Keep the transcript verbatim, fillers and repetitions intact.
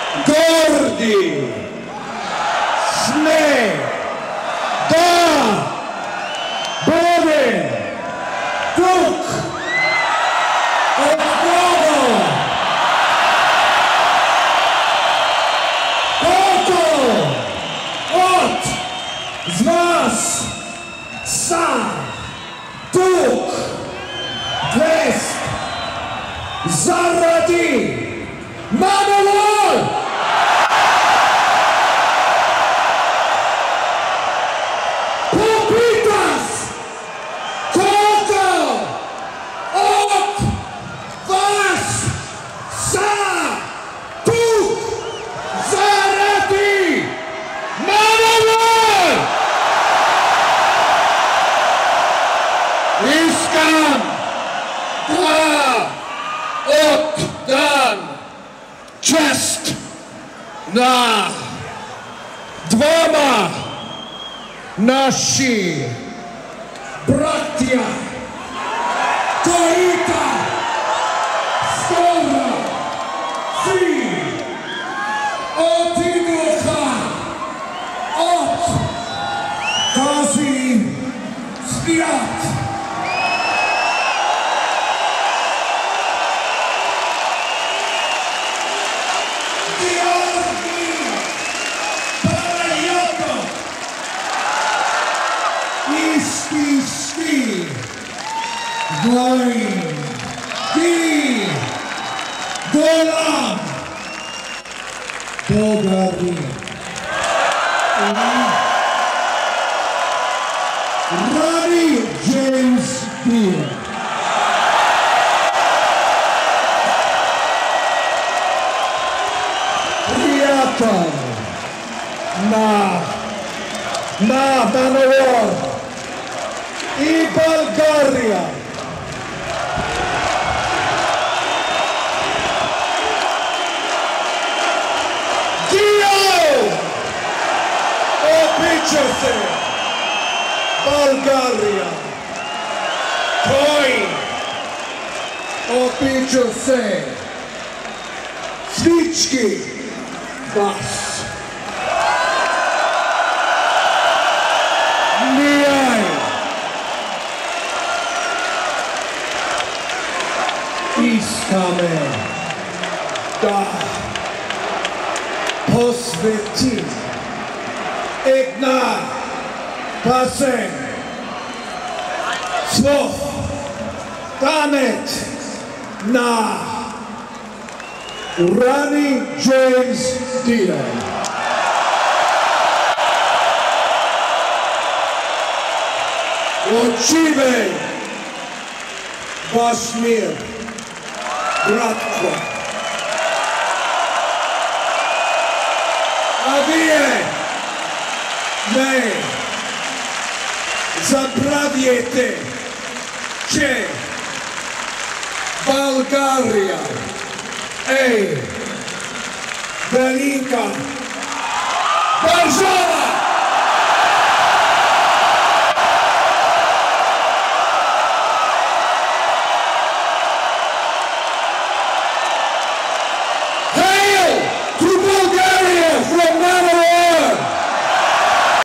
горди сме да бъдем тук отново. Колко от вас са тук днес заради MANOWAR! Попитах колко от вас са тук заради MANOWAR! Искам да отдам чест на двама наши братя, които скоро си отидоха от този свят. Истински воин и голям Bulgarian. Ronnie James Dio. Приятел на на MANOWAR и Bulgaria. Дио! Обича се Bulgaria. Кой обича се всички вас? Ние искаме да посветим една песен в памет на Ronnie James Dio. Отживей ваш мир, братко! А вие не забравяйте, че България е велика държава!